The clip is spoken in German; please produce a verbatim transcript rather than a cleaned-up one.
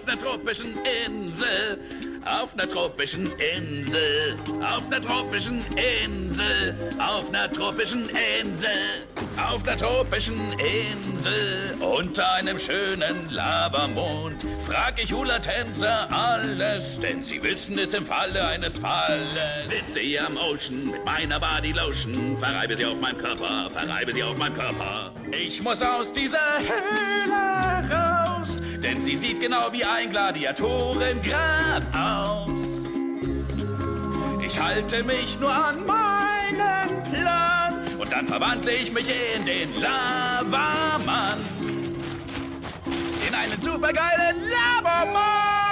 auf einer tropischen Insel. Auf einer tropischen Insel, auf einer tropischen Insel, auf einer tropischen Insel, auf einer tropischen Insel, unter einem schönen Lavamond, frag ich Hula-Tänzer alles, denn sie wissen es im Falle eines Falles. Sitze hier am Ocean mit meiner Bodylotion, verreibe sie auf meinem Körper, verreibe sie auf meinem Körper. Ich muss aus dieser Höhle raus, denn sie sieht genau wie ein Gladiatorengrab aus. Ich halte mich nur an meinen Plan und dann verwandle ich mich in den Lavamann. In einen supergeilen Lavamann.